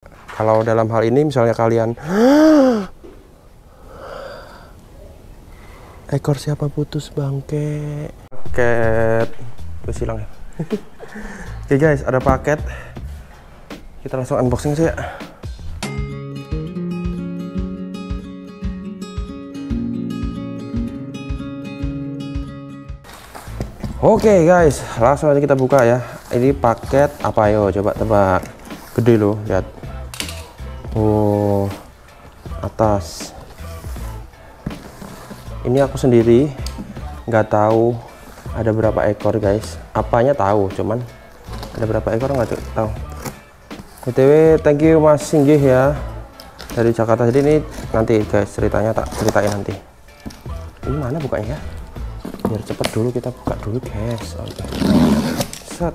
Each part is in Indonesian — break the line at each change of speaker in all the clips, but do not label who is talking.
Kalau dalam hal ini misalnya kalian ekor siapa putus bangke. Paket terus hilang ya. Oke guys, ada paket. Kita langsung unboxing saja. Oke guys, langsung aja kita buka ya. Ini paket apa yo? Coba tebak. Gede loh, lihat. Oh, atas. Ini aku sendiri nggak tahu ada berapa ekor guys. Apanya tahu, cuman ada berapa ekor nggak tahu. BTW, thank you Mas Singgih ya dari Jakarta. Jadi ini nanti guys ceritanya tak ceritain nanti. Ini mana bukanya? Biar cepet dulu kita buka dulu guys. Oke. Set.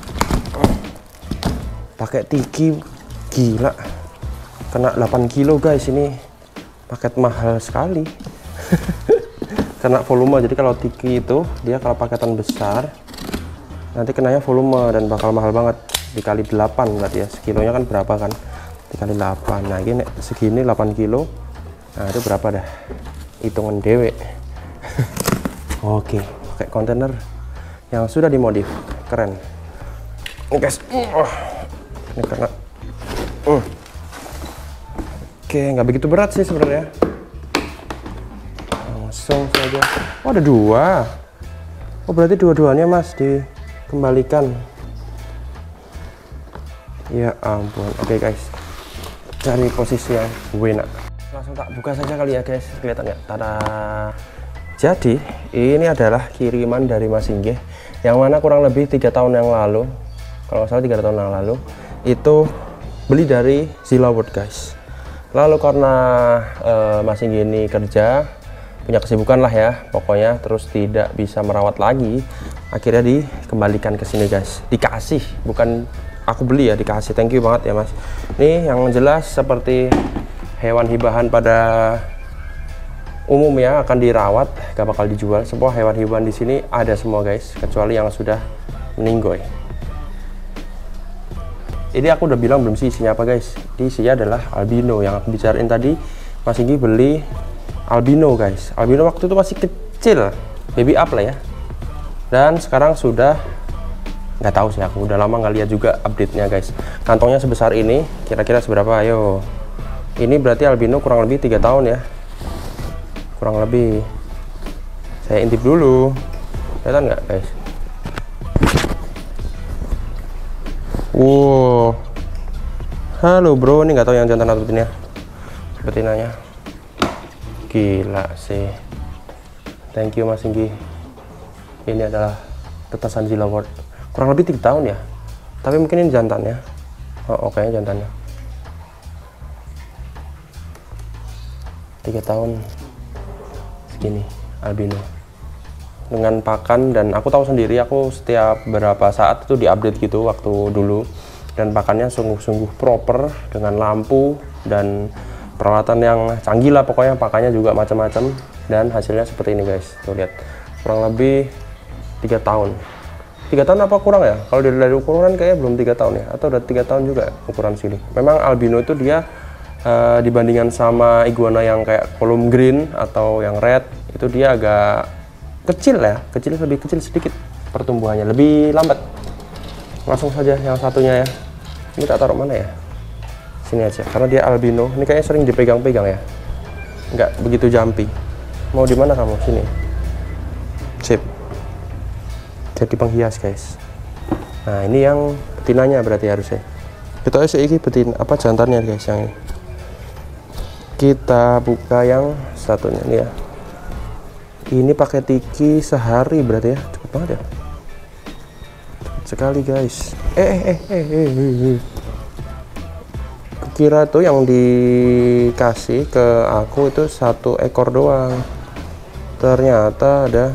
Pakai tiki gila. Kena 8 kilo guys, ini paket mahal sekali. Kena volume. Jadi kalau tiki itu dia kalau paketan besar nanti kenanya volume dan bakal mahal banget. Dikali 8 berarti ya. Sekilonya kan berapa kan? Dikali 8. Nah, ini segini 8 kilo. Nah, itu berapa dah? Hitungan dewe. Oke, pakai kontainer yang sudah dimodif, keren. Guys, ini karena, oke, nggak begitu berat sih sebenarnya. Langsung saja. Oh, ada dua. Oh, berarti dua-duanya Mas dikembalikan. Ya ampun. Oke guys, cari posisi yang enak. Langsung tak buka saja kali ya guys. Kelihatan nggak? Tada. Jadi ini adalah kiriman dari Mas Singgih yang mana kurang lebih 3 tahun yang lalu, kalau nggak salah 3 tahun yang lalu itu beli dari Zilaworld guys. Lalu karena Mas Singgih ini kerja, punya kesibukan lah ya pokoknya, terus tidak bisa merawat lagi, akhirnya dikembalikan ke sini guys. Dikasih, bukan aku beli ya, dikasih. Thank you banget ya Mas. Nih yang jelas seperti hewan hibahan pada umumnya akan dirawat, gak bakal dijual. Semua hewan hiburan di sini ada semua guys, kecuali yang sudah meninggoy. Ini aku udah bilang belum sih isinya apa guys. Isinya adalah albino yang aku bicarain tadi. Mas Singgih beli albino guys. Albino waktu itu masih kecil, baby up lah ya. Dan sekarang sudah nggak tahu sih, aku udah lama nggak lihat juga update-nya guys. Kantongnya sebesar ini, kira-kira seberapa? Ayo. Ini berarti albino kurang lebih 3 tahun ya. Kurang lebih. Saya intip dulu, kelihatan nggak guys? Wow, halo bro, ini nggak tahu yang jantan atau betina. Betinanya gila sih. Thank you Mas Singgih. Ini adalah tetasan Zilaworld, kurang lebih 3 tahun ya, tapi mungkin ini jantannya. Oh oke, jantannya 3 tahun segini albino dengan pakan. Dan aku tahu sendiri, aku setiap berapa saat itu diupdate gitu waktu dulu, dan pakannya sungguh-sungguh proper dengan lampu dan peralatan yang canggih lah pokoknya. Pakannya juga macam-macam dan hasilnya seperti ini guys. Tuh lihat, kurang lebih 3 tahun. 3 tahun apa kurang ya? Kalau dari ukuran kayaknya belum 3 tahun ya, atau udah 3 tahun juga ukuran sini. Memang albino itu dia dibandingkan sama iguana yang kayak column green atau yang red, itu dia agak kecil ya, lebih kecil sedikit pertumbuhannya, lebih lambat. Langsung saja yang satunya ya. Ini tak taruh mana ya? Sini aja, karena dia albino. Ini kayaknya sering dipegang-pegang ya, nggak begitu jumpy. Mau di mana kamu? Sini. Sip. Jadi penghias guys. Nah ini yang betinanya berarti harusnya. Kita ini betin apa jantannya guys yang ini. Kita buka yang satunya nih ya. Ini pakai tiki sehari berarti ya, cepet banget ya. Cepet sekali guys. Kira tuh yang dikasih ke aku itu 1 ekor doang. Ternyata ada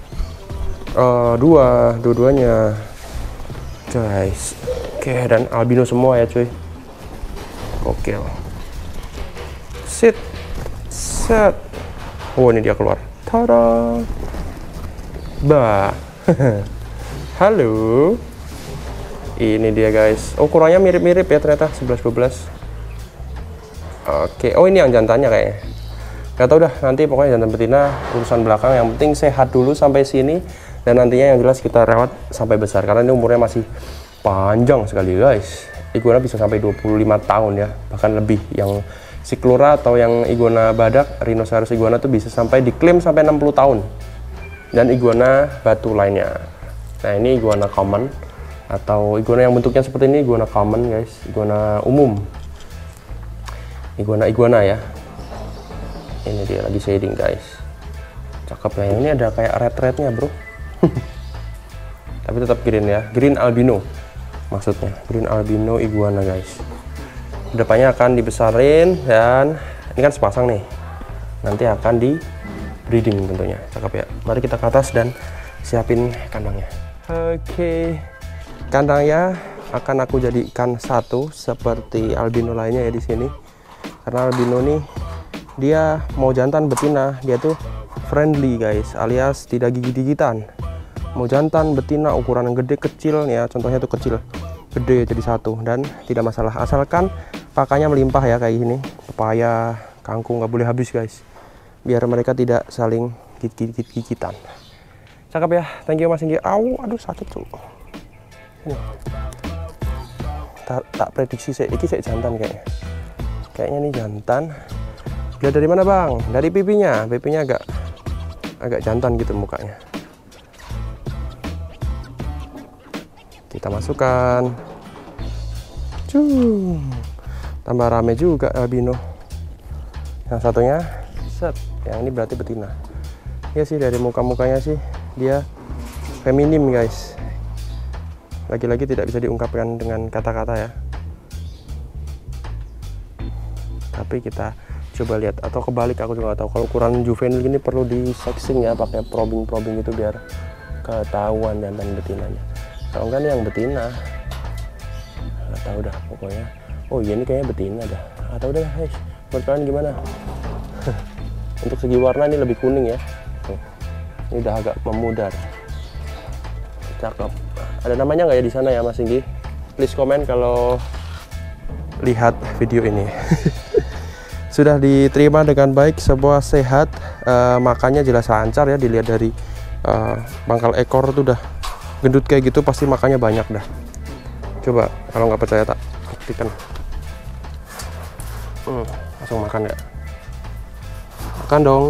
dua-duanya guys. Oke, dan albino semua ya cuy. Oke. Sit. Set. Oh ini dia keluar. Tada. Bah. Halo. Ini dia guys. Oh kurangnya mirip-mirip ya ternyata, 11-12. Oke, oh ini yang jantannya kayaknya. Gak tau dah, nanti pokoknya jantan betina urusan belakang. Yang penting sehat dulu sampai sini, dan nantinya yang jelas kita rawat sampai besar, karena ini umurnya masih panjang sekali guys. Iguana bisa sampai 25 tahun ya, bahkan lebih. Yang Cyclura atau yang iguana badak, Rhinoceros iguana tuh bisa sampai diklaim sampai 60 tahun. Dan iguana batu lainnya. Nah ini iguana common, atau iguana yang bentuknya seperti ini iguana common guys, iguana umum. Iguana ya. Ini dia lagi shading guys. Cakep ya. Yang ini ada kayak red-rednya bro. Tapi tetap green ya, green albino maksudnya, green albino iguana guys. Kedepannya akan dibesarin, dan ini kan sepasang nih, nanti akan di breeding tentunya. Cakep ya. Mari kita ke atas dan siapin kandangnya. Oke, kandangnya akan aku jadikan satu seperti albino lainnya ya di sini. Karena albino nih dia mau jantan betina, dia tuh friendly guys, alias tidak gigit-gigitan. Mau jantan betina ukuran yang gede kecil ya, contohnya tuh kecil gede jadi satu, dan tidak masalah asalkan pakannya melimpah ya kayak gini. Pepaya, kangkung nggak boleh habis guys, biar mereka tidak saling gigit-gigitan. Cakep ya, thank you Mas Inggi. Aduh sakit tuh. Tak prediksi ini saya jantan kayaknya nih jantan. Lihat dari mana bang? Dari pipinya agak jantan gitu mukanya. Kita masukkan. Tambah rame juga albino. Yang satunya set, yang ini berarti betina. Ya sih dari muka-mukanya sih dia feminim guys. Lagi-lagi tidak bisa diungkapkan dengan kata-kata ya. Tapi kita coba lihat, atau kebalik aku juga nggak tahu. Kalau ukuran juvenil gini perlu di sexing ya, pakai probing gitu biar ketahuan jantan betinanya. Kalau enggak nih yang betina, nggak tahu dah pokoknya. Oh iya ini kayaknya betina dah. Atau udah guys, menurut kalian gimana? Untuk segi warna ini lebih kuning ya. Tuh. Ini udah agak memudar. Cakep. Ada namanya nggak ya di sana ya Mas Inggi? Please komen kalau lihat video ini. Sudah diterima dengan baik, sebuah sehat, makannya jelas lancar ya. Dilihat dari pangkal ekor tuh udah gendut kayak gitu, pasti makannya banyak dah. Coba kalau nggak percaya tak buktikan. Langsung makan ya. Makan dong.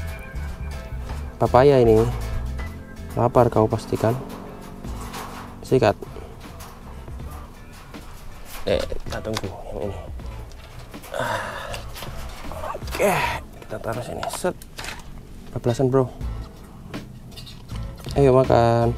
Papaya ini. Lapar kau pastikan. Sikat. Kita tunggu yang ini. Oke, kita taruh sini. Set. Bablasan bro. Ayo makan.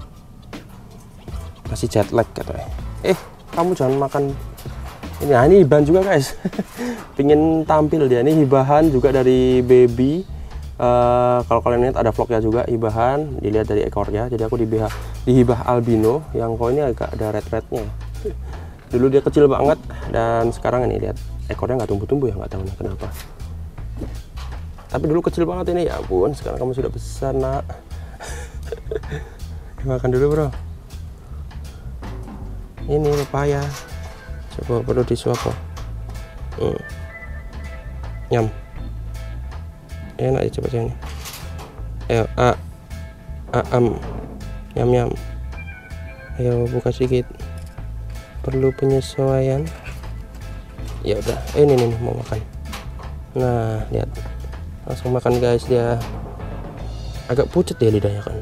Masih jet lag katanya. Kamu jangan makan ini. Nah, ini hibahan juga guys. Pingin tampil dia. Ini hibahan juga dari baby. Kalau kalian lihat ada vlognya juga, hibahan. Dilihat dari ekornya. Jadi aku dihibah albino. Yang kau ini agak ada red-rednya. Dulu dia kecil banget, dan sekarang ini lihat ekornya nggak tumbuh-tumbuh ya, nggak tahu nih kenapa. Tapi dulu kecil banget ini, ya ampun. Sekarang kamu sudah besar nak. Makan dulu bro. Ini pepaya. Coba perlu disuap kok. Nyam. Enak ya, coba sini. Ayo nyam. Ayo buka sedikit. Perlu penyesuaian. Ya udah, ini nih mau makan. Nah lihat, langsung makan guys. Dia agak pucat ya lidahnya kan,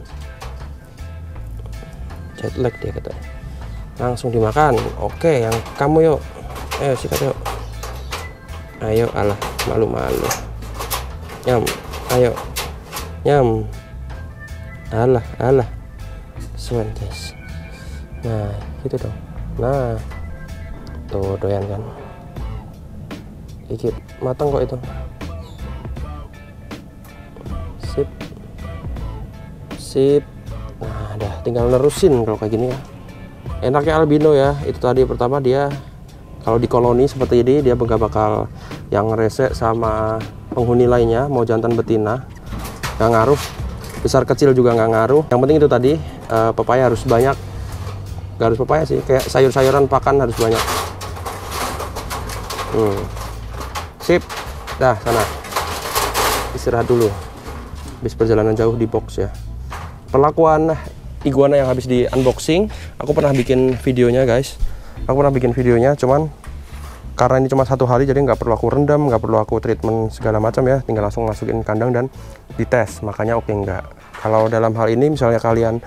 jet lag dia katanya. Langsung dimakan. Oke, yang kamu yuk, ayo sikat yuk. Ayo, alah malu-malu. Nyam, ayo nyam. Alah suan guys. Nah gitu dong. Nah tuh doyan kan, dikit matang kok itu. Sip. Nah dah tinggal nerusin kalau kayak gini ya. Enaknya albino ya, itu tadi pertama dia kalau di koloni seperti ini dia bakal yang rese sama penghuni lainnya, mau jantan betina nggak ngaruh, besar kecil juga nggak ngaruh. Yang penting itu tadi pepaya harus banyak. Gak harus pepaya sih, kayak sayur-sayuran pakan harus banyak. Sip. Dah, sana. Istirahat dulu. Habis perjalanan jauh di box ya. Perlakuan iguana yang habis di unboxing, aku pernah bikin videonya guys. Aku pernah bikin videonya, cuman karena ini cuma 1 hari jadi nggak perlu aku rendam, nggak perlu aku treatment segala macam ya, tinggal langsung masukin kandang dan dites, makanya oke nggak. Kalau dalam hal ini misalnya kalian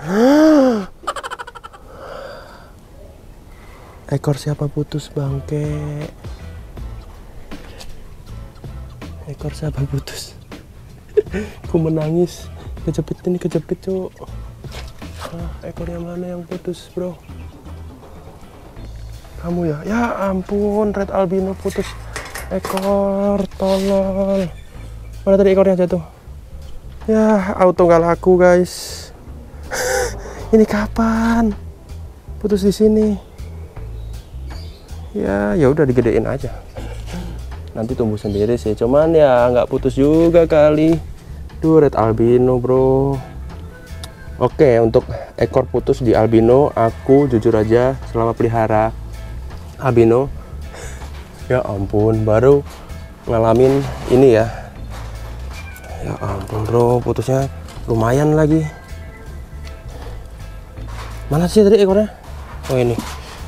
ekor siapa putus bangke, ekor siapa putus. Aku menangis, kejepit ini, kejepit cuk. Ekornya mana yang putus bro? Kamu ya? Ya ampun, red albino putus ekor, tolol. Mana tadi ekornya jatuh? Ya, auto nggak laku guys. Ini kapan? Putus di sini. Ya udah digedein aja. Nanti tumbuh sendiri sih. Cuman ya nggak putus juga kali. Duh, red albino bro. Oke, untuk ekor putus di albino, aku jujur aja selama pelihara albino, ya ampun, baru ngalamin ini ya. Ya ampun bro, putusnya lumayan lagi. Mana sih tadi ekornya? Oh ini.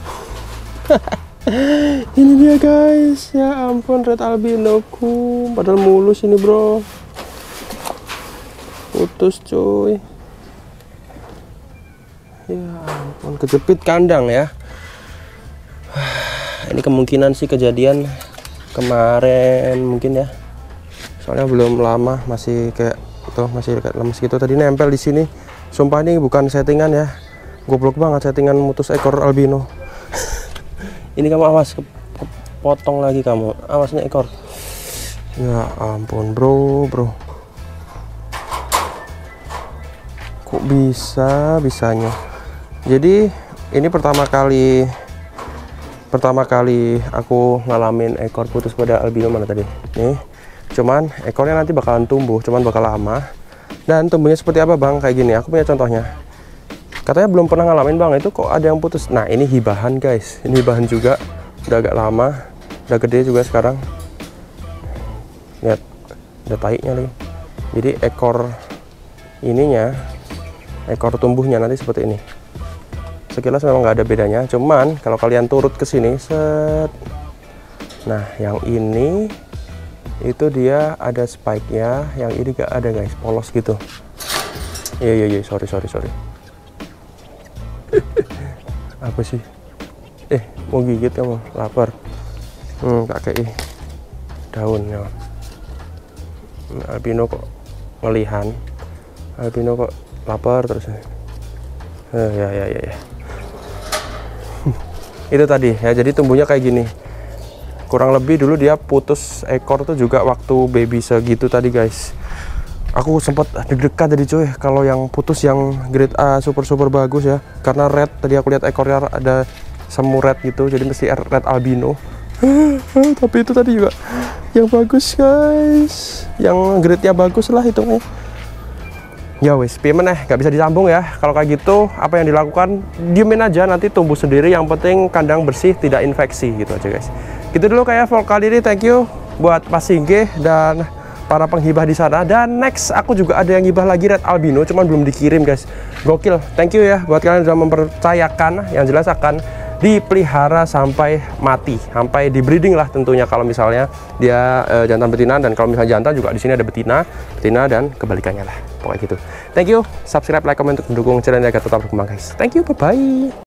Ini dia guys. Ya ampun, red albinoku. Padahal mulus ini bro. Putus cuy. Ya ampun, kejepit kandang ya. Ini kemungkinan sih kejadian kemarin mungkin ya. Soalnya belum lama, masih kayak tuh, masih kayak lemes gitu. Tadi nempel di sini. Sumpah ini bukan settingan ya. Goblok banget settingan mutus ekor albino. Ini kamu awas, kepotong lagi kamu. Awasnya ekor. Ya ampun bro. Kok bisanya. Jadi ini pertama kali aku ngalamin ekor putus pada albino. Mana tadi nih, cuman ekornya nanti bakalan tumbuh, cuman bakal lama. Dan tumbuhnya seperti apa bang? Kayak gini, aku punya contohnya. Katanya belum pernah ngalamin bang, itu kok ada yang putus. Nah ini hibahan guys, ini hibahan juga, udah agak lama, udah gede juga sekarang. Lihat, ada taiknya lagi. Jadi ekor ininya, ekor tumbuhnya nanti seperti ini. Sekilas memang nggak ada bedanya, cuman kalau kalian turut ke sini, set. Nah, yang ini itu dia ada spike-nya, yang ini nggak ada guys, polos gitu. Iya, sorry. Apa sih? Mau gigit kamu, lapar. Kakek daunnya. Albino kok ngelihan, albino kok lapar terus. Ya. Itu tadi ya, jadi tumbuhnya kayak gini. Kurang lebih dulu dia putus ekor tuh juga waktu baby segitu tadi guys. Aku sempat deg-degan tadi cuy, kalau yang putus yang grade A super bagus ya. Karena red, tadi aku lihat ekornya ada semu red gitu, jadi mesti red albino. Tapi itu tadi juga yang bagus guys, yang grade-nya bagus lah hitungnya. Ya wes, pimen gak bisa disambung ya. Kalau kayak gitu, apa yang dilakukan, diemin aja, nanti tumbuh sendiri. Yang penting kandang bersih, tidak infeksi gitu aja guys. Gitu dulu kayak vlog kali ini. Thank you buat Mas Singge dan para penghibah di sana. Dan next aku juga ada yang ngibah lagi red albino, cuman belum dikirim guys. Gokil. Thank you ya buat kalian yang sudah mempercayakan. Yang jelas akan dipelihara sampai mati, sampai di breeding lah tentunya. Kalau misalnya dia jantan betina, dan kalau misalnya jantan juga di sini ada betina dan kebalikannya lah. Pokoknya gitu. Thank you, subscribe, like, comment untuk mendukung channel ini agar tetap berkembang guys. Thank you, bye bye.